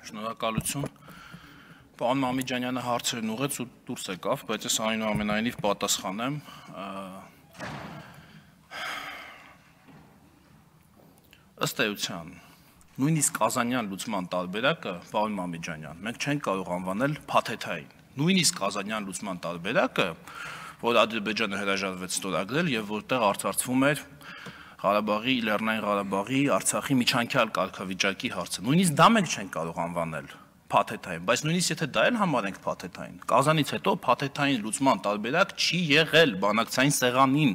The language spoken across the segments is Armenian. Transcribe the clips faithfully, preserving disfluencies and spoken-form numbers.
Շնորհակալություն։ Պարոն Մամիջանյանը հարցերն ուղղեց ու դուրս եկավ, բայց ես այնուամենայնիվ պատասխանեմ։ Ըստ էության, նույնիսկ Կազանյան լուծման տարբերակը, պարոն Մամիջանյան, մենք չենք կարող անվանել փաթեթային։ Նույնիսկ Կազանյան լուծման տարբերակը, որ Ադրբեջանը հրաժարվեց ստորագրել եւ որտեղ արծարծվում էր Ղարաբաղի, Լեռնային Ղարաբաղի, Արցախի միջանկյալ կարգավիճակի հարցը։ Նույնիսկ դա մենք չենք կարող անվանել փաթեթային, բայց նույնիսկ եթե դա էլ համարենք փաթեթային, Կազանից հետո փաթեթային լուծման տարբերակ չի եղել բանակցային սեղանին։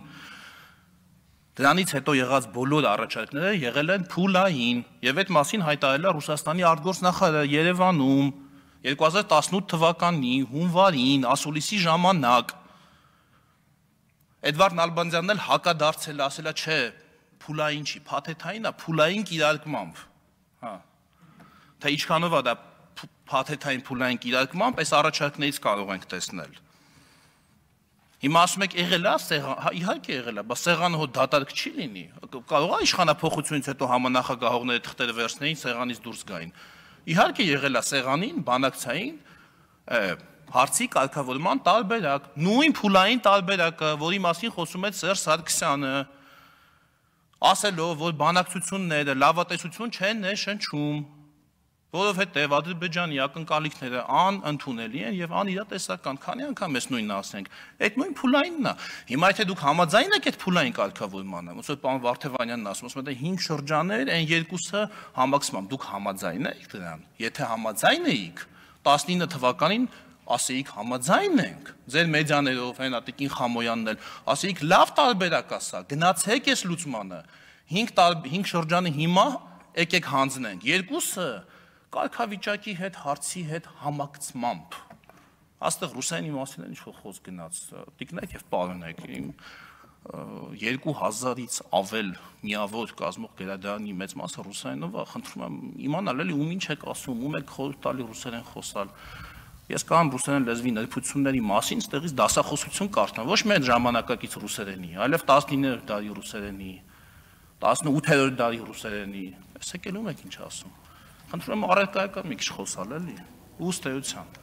Դրանից հետո եղած բոլոր առաջարկները եղել են փուլային, եւ այդ մասին հայտարարել է Ռուսաստանի արտգործնախարարը Երևանում երկու հազար տասնութ թվականի հունվարին, ասուլիսի ժամանակ։ Էդվարդ Նալբանդյանն էլ հակադարձել է, ասել է, չէ, փուլային չի, փաթեթային է, փուլային կիրարկմամբ։ Հա։ Թե ինչքանով է դա փաթեթային փուլային կիրարկմամբ, այս առաջարկներից կարող ենք տեսնել։ Հիմա ասում եք եղել է սեղան, իհարկե եղել է, բայց սեղանը հո դատարկ չի լինի։ Կարող է իշխանափոխությունից հետո համանախագահողները թղթերը վերցնեին, սեղանից դուրս գային։ Իհարկե եղել է սեղանին, բանակցային հարցի կարգավորման տարբերակ, նույն փուլային տարբերակը, որի մասին խոսում է Սերժ Սարգսյանը, ասելով, որ բանակցությունները լավատեսություն չեն ներշնչում, որովհետև Ադրբեջանի ակնկալիքները անընդունելի են եւ անիրատեսական, քանի անգամ ես նույնն ասենք, այդ նույն փուլայինն է։ Հիմա եթե դուք համաձայն եք այդ փուլային կարգավորմանը, ոնց որ պարոն Վարդևանյանն ասում, ասում է դա հինգ շրջաններ, այն երկուսը համակցման, դուք համաձայն եք դրան։ Եթե համաձայն էիք, տասնինը թվականին ասեիք համաձայն ենք, ձեր մեդիաներով, հեն Ատիկին Խամոյանն էլ, ասեիք լավ տարբերակ է սա, գնացեք այս լուծմանը, հինգ շրջանը հիմա եկեք հանձնենք, երկուսը կարգավիճակի հետ, հարցի հետ համակցմամբ։ Աստեղ ռուսերենի մասին ինչ-որ խոսք գնաց, տիկնեք եւ պարոնեք, երկու հազարից ավել միավոր կազմող գրադարանի մեծ մասը ռուսերենով է, խնդրում եմ իմանալ էլի ում ինչ եք ասում, ում եք խորհուրդ տալի ռուսերեն խոսալ։ Ես կարող եմ ռուսերեն լեզվի նրբությունների մասին ստեղից դասախոսություն կարդամ, ոչ միայն ժամանակակից ռուսերենի, այլև տասնիններորդ դարի ռուսերենի, տասնութերորդ դարի ռուսերենի, ես եկել ում եք ինչ ասում։ Խնդրում եմ առարկայական մի քիչ խոսալ էլի, ըստ էության։